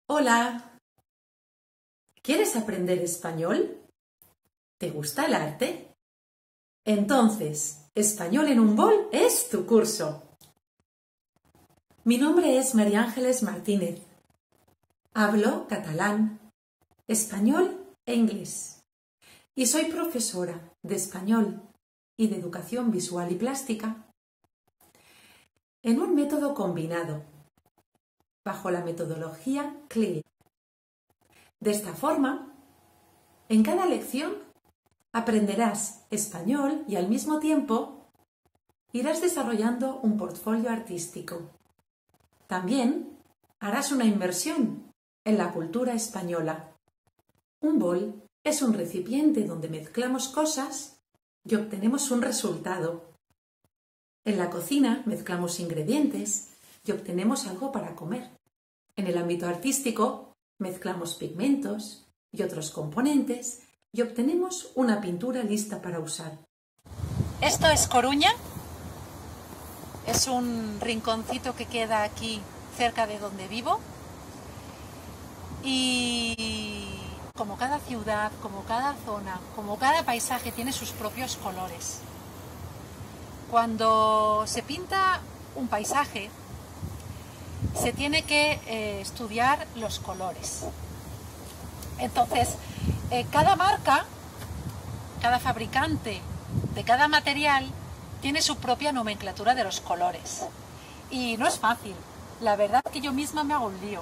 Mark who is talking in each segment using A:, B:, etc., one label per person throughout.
A: Hola, ¿quieres aprender español? ¿Te gusta el arte? Entonces, Español en un bol es tu curso. Mi nombre es María Ángeles Martínez. Hablo catalán, español e inglés. Y soy profesora de español y de educación visual y plástica en un método combinado, bajo la metodología CLIL. De esta forma, en cada lección aprenderás español y al mismo tiempo irás desarrollando un portfolio artístico. También harás una inmersión en la cultura española. Un bol es un recipiente donde mezclamos cosas y obtenemos un resultado. En la cocina mezclamos ingredientes y obtenemos algo para comer. En el ámbito artístico mezclamos pigmentos y otros componentes y obtenemos una pintura lista para usar.
B: Esto es Coruña, es un rinconcito que queda aquí cerca de donde vivo y como cada ciudad, como cada zona, como cada paisaje tiene sus propios colores. Cuando se pinta un paisaje se tiene que estudiar los colores. Entonces, cada marca, cada fabricante de cada material tiene su propia nomenclatura de los colores. Y no es fácil. La verdad que yo misma me hago un lío.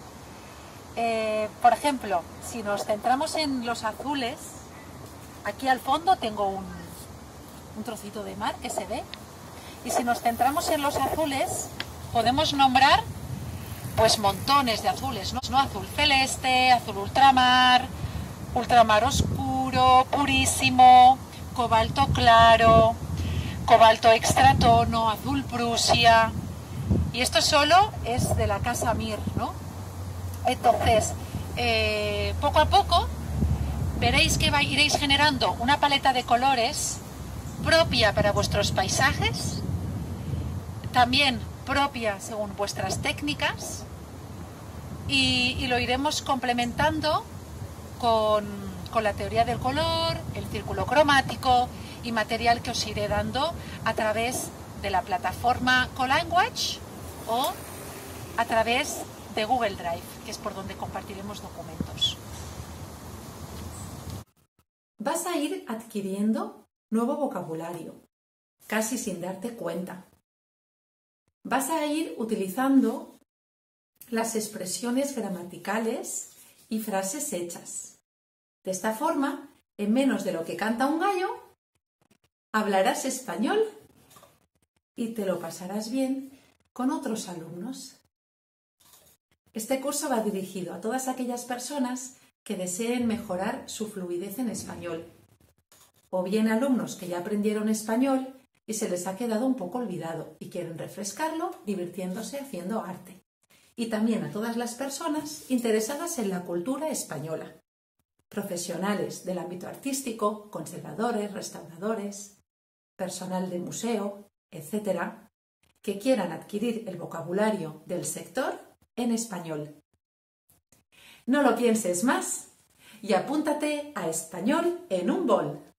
B: Por ejemplo, si nos centramos en los azules, aquí al fondo tengo un trocito de mar que se ve. Y si nos centramos en los azules, podemos nombrar pues montones de azules, ¿no? Azul celeste, azul ultramar, ultramar oscuro, purísimo, cobalto claro, cobalto extratono, azul Prusia. Y esto solo es de la casa Mir, ¿no? Entonces, poco a poco veréis que iréis generando una paleta de colores propia para vuestros paisajes, también propia según vuestras técnicas, y lo iremos complementando con la teoría del color, el círculo cromático y material que os iré dando a través de la plataforma CoLanguage o a través de Google Drive, que es por donde compartiremos documentos.
A: Vas a ir adquiriendo nuevo vocabulario, casi sin darte cuenta. Vas a ir utilizando las expresiones gramaticales y frases hechas. De esta forma, en menos de lo que canta un gallo, hablarás español y te lo pasarás bien con otros alumnos. Este curso va dirigido a todas aquellas personas que deseen mejorar su fluidez en español, o bien alumnos que ya aprendieron español y se les ha quedado un poco olvidado y quieren refrescarlo divirtiéndose haciendo arte. Y también a todas las personas interesadas en la cultura española, profesionales del ámbito artístico, conservadores, restauradores, personal de museo, etcétera, que quieran adquirir el vocabulario del sector en español. No lo pienses más y apúntate a Español en un bol.